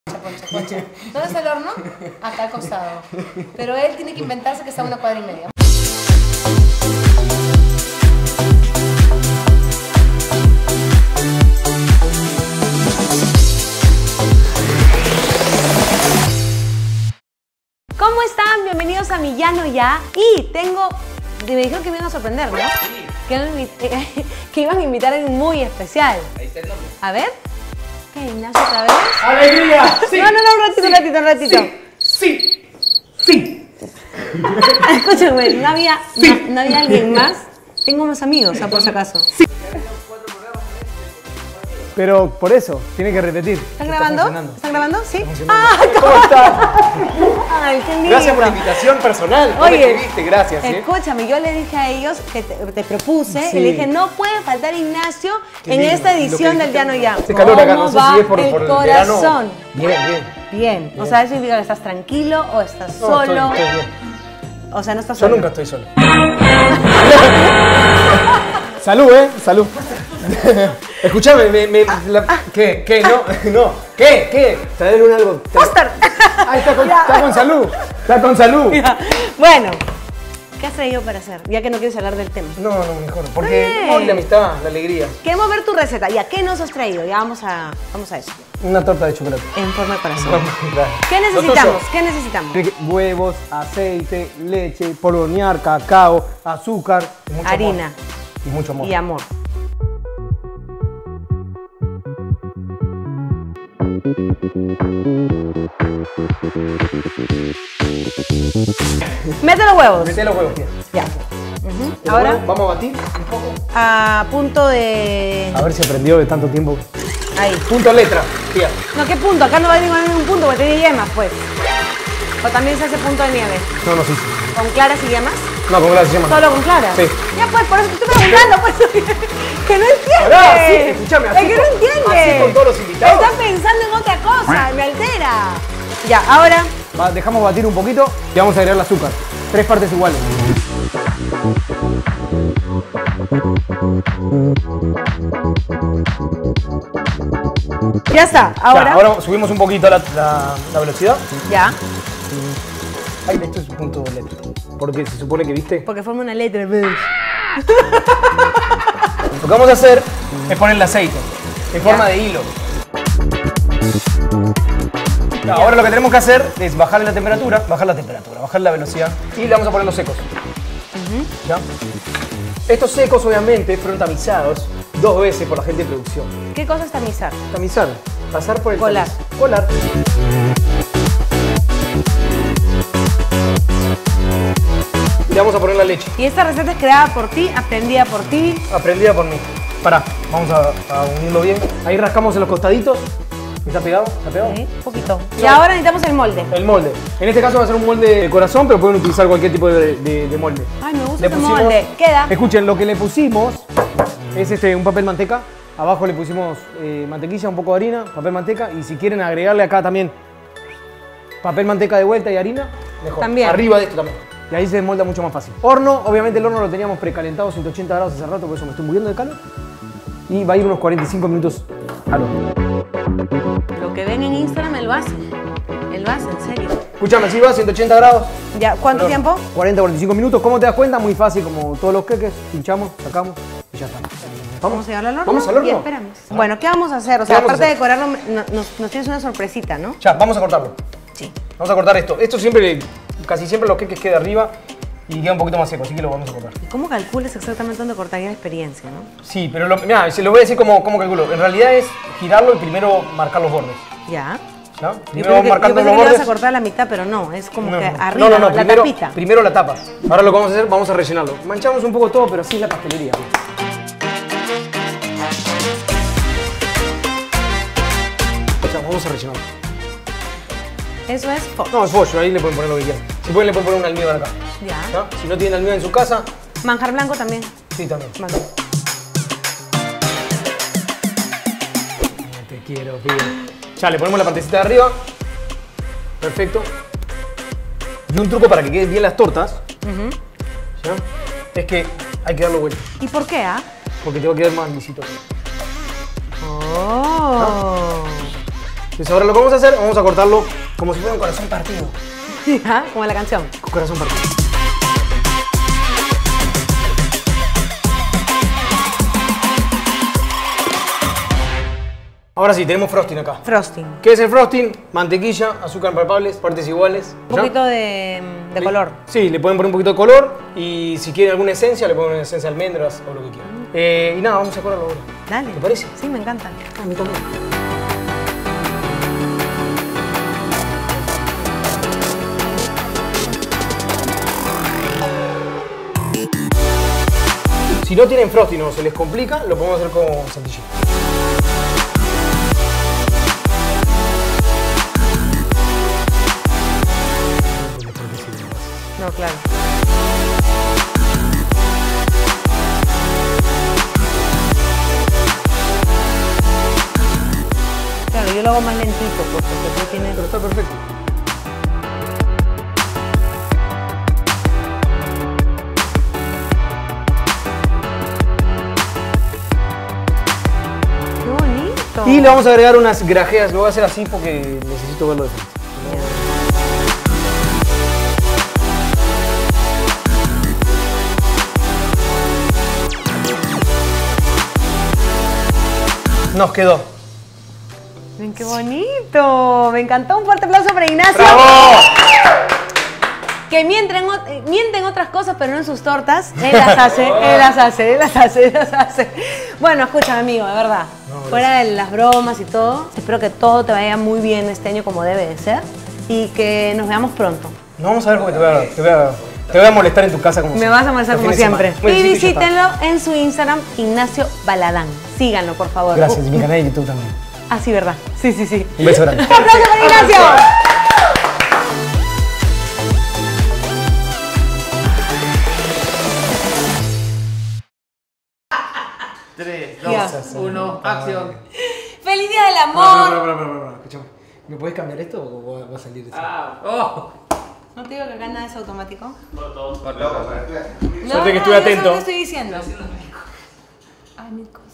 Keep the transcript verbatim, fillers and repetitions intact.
Concha, concha. ¿Dónde está el horno? Acá al costado. Pero él tiene que inventarse que está a una cuadra y media. ¿Cómo están? Bienvenidos a Mi Llano Ya. Y tengo... Me dijeron que me iban a sorprender, ¿no? Sí. Que, que iban a invitar a alguien muy especial. Ahí está el nombre. A ver. ¿Qué, Ignacio, otra vez? ¡Alegría! Sí, no, no, no, un ratito, sí, un ratito, un ratito. Sí, sí, sí. Escúchame, ¿no había, sí. no, no había alguien más? Tengo más amigos, ¿ah, por si acaso? Sí. Pero por eso, tiene que repetir. ¿Están grabando? ¿Están grabando? Sí. ¡Ah! ¿Cómo estás? Ay, qué lindo. Gracias por la invitación personal. Oye, me escribiste, gracias. ¿eh? Escúchame, yo le dije a ellos que te, te propuse sí. y le dije, no puede faltar Ignacio qué en lindo. Esta edición del Llano Ya. Hace calor acá, no sé si es por el, por el corazón. Bien, bien. Bien. O sea, eso significa que estás tranquilo o estás no, solo. Estoy, estoy bien. O sea, no estás yo solo. Yo nunca estoy solo. Salud, ¿eh? Salud. Escuchame, me, me, la, ¿qué? ¿Qué? No, no. ¿Qué? ¿Qué? Traerle un algo. ¡Foster! Ah, está con, está con salud. Está con salud. Ya. Bueno, ¿qué has traído para hacer? Ya que no quieres hablar del tema. No, no, mejor. Porque hoy la amistad, la alegría. Queremos ver tu receta. Ya, ¿qué nos has traído? Ya vamos a, vamos a eso. Una torta de chocolate. En forma de corazón. ¿Qué necesitamos? ¿Qué necesitamos? Huevos, aceite, leche, polvo de hornear, cacao, azúcar. Y mucho harina. Amor. Y mucho amor. Y amor. Mete los huevos. Mete los huevos, ya. Uh-huh. Ahora huevos, vamos a batir un poco. A punto de... A ver si aprendió de tanto tiempo. Ahí. Punto letra, tía. No, ¿qué punto? Acá no va a ir ningún punto porque tiene yemas, pues. O también se hace punto de nieve. No, no, sí. ¿Con claras y yemas? No, con claras y yemas. ¿Solo con claras? Sí. Ya pues, por eso te estoy preguntando, pues. Que no entiendes. Pará, sí, escúchame, así es que con, no entiendes. Así con todos los invitados. Estás pensando en otra cosa, me altera. Ya, ahora. Va, dejamos batir un poquito y vamos a agregar el azúcar. Tres partes iguales. Ya está, ahora. Ya, ahora subimos un poquito la, la, la velocidad. Ya. Ay, esto es un punto de letra. Porque se supone que, ¿viste? Porque forma una letra. Lo que vamos a hacer es poner el aceite en forma de hilo. Ya, ahora lo que tenemos que hacer es bajarle la temperatura, bajar la temperatura, bajar la velocidad y le vamos a poner los secos. Uh-huh. ¿Ya? Estos secos obviamente fueron tamizados dos veces por la gente de producción. ¿Qué cosa es tamizar? Tamizar, pasar por el colar. Tamiz. Colar. Y le vamos a poner la leche. Y esta receta es creada por ti, aprendida por ti. Aprendida por mí. Pará, vamos a, a unirlo bien. Ahí rascamos en los costaditos. ¿Está pegado? ¿Está pegado? Sí, un poquito. Y ahora necesitamos el molde. El molde. En este caso va a ser un molde de corazón, pero pueden utilizar cualquier tipo de, de, de molde. Ay, me gusta le este pusimos, molde. Queda. Escuchen, lo que le pusimos es este, un papel manteca. Abajo le pusimos eh, mantequilla, un poco de harina, papel manteca. Y si quieren agregarle acá también papel manteca de vuelta y harina, mejor. También. Arriba de esto también. Y ahí se desmolda mucho más fácil. Horno, obviamente el horno lo teníamos precalentado a ciento ochenta grados hace rato, por eso me estoy muriendo de calor. Y va a ir unos cuarenta y cinco minutos al horno. Lo que ven en Instagram, él lo hace. Él lo hace, en serio. Escúchame, si va a ciento ochenta grados. Ya, ¿cuánto tiempo? cuarenta a cuarenta y cinco minutos. ¿Cómo te das cuenta? Muy fácil, como todos los queques. Pinchamos, sacamos y ya está. ¿Vamos a llevarlo al horno? Vamos al horno. Y esperamos. Bueno, ¿qué vamos a hacer? O sea, aparte de decorarlo, nos, nos tienes una sorpresita, ¿no? Ya, vamos a cortarlo. Sí. Vamos a cortar esto. Esto siempre, casi siempre los queques queda arriba y queda un poquito más seco, así que lo vamos a cortar. ¿Y cómo calculas exactamente dónde cortaría la experiencia, no? Sí, pero lo, mirá, se lo voy a decir cómo, cómo calculo. En realidad es girarlo y primero marcar los bordes. Ya. ¿No? Yo Primero pensé que, marcando yo pensé los que le bordes. vas a cortar la mitad, pero no, es como no, que no. arriba, no, no, no, la primero, tapita. Primero la tapa. Ahora lo que vamos a hacer, vamos a rellenarlo. Manchamos un poco todo, pero así es la pastelería. Vamos a rellenarlo. Eso es foch. No, es pollo, ahí le pueden poner lo que quieran. Si pueden, le pueden poner un almíbar acá. Ya. ¿No? Si no tienen almíbar en su casa. Manjar blanco también. Sí, también. Manjar. Te quiero, pibe. Ya, le ponemos la partecita de arriba. Perfecto. Y un truco para que queden bien las tortas, uh-huh. ¿Ya? Es que hay que darlo vuelta. ¿Y por qué, ah? Porque te va a quedar más lisito. Oh. ¿No? Entonces ahora lo que vamos a hacer, vamos a cortarlo como si fuera un corazón partido. ¿Ah? Como la canción. Corazón partido. Ahora sí, tenemos frosting acá. Frosting. ¿Qué es el frosting? Mantequilla, azúcar palpables, partes iguales. Un poquito de, de le, color. Sí, le pueden poner un poquito de color y si quieren alguna esencia, le ponen esencia de almendras o lo que quieran. Mm. Eh, y nada, vamos a colarlo ahora. Dale. ¿Te parece? Sí, me encanta. A mí también. Si no tienen frosting o se les complica, lo podemos hacer con chantilly. No, claro. Claro, yo lo hago más lentito porque tú tienes... Pero está perfecto. ¡Qué bonito! Y le vamos a agregar unas grajeas. Lo voy a hacer así porque necesito verlo de frente. Nos quedó. Ven, qué bonito. Me encantó. Un fuerte aplauso para Ignacio. ¡Bravo! Que mienten, mienten otras cosas, pero no en sus tortas. Él las hace, él las hace, él las hace, él las hace. Bueno, escúchame, amigo, de verdad. No, fuera de las bromas y todo, espero que todo te vaya muy bien este año como debe de ser y que nos veamos pronto. No, vamos a ver cómo te voy a, te voy a, te voy a molestar en tu casa como Me siempre. vas a molestar como siempre. Bueno, y sí, visítenlo en su Instagram, Ignacio Baladán. Síganlo, por favor. Gracias, y mi canal de YouTube también. Ah, sí, ¿verdad? Sí, sí, sí. Un beso grande. ¡Un aplauso para Ignacio! tres, dos, uno, acción. ¡Feliz Día del Amor! No, no, no, no, no, no, escúchame. ¿Me puedes cambiar esto o va a salir eso? Ah, oh. ¿No te digo que acá nada es automático? Por todos. No, Suerte que no, estuve yo sé atento. lo que estoy diciendo. Ay, mi cosa.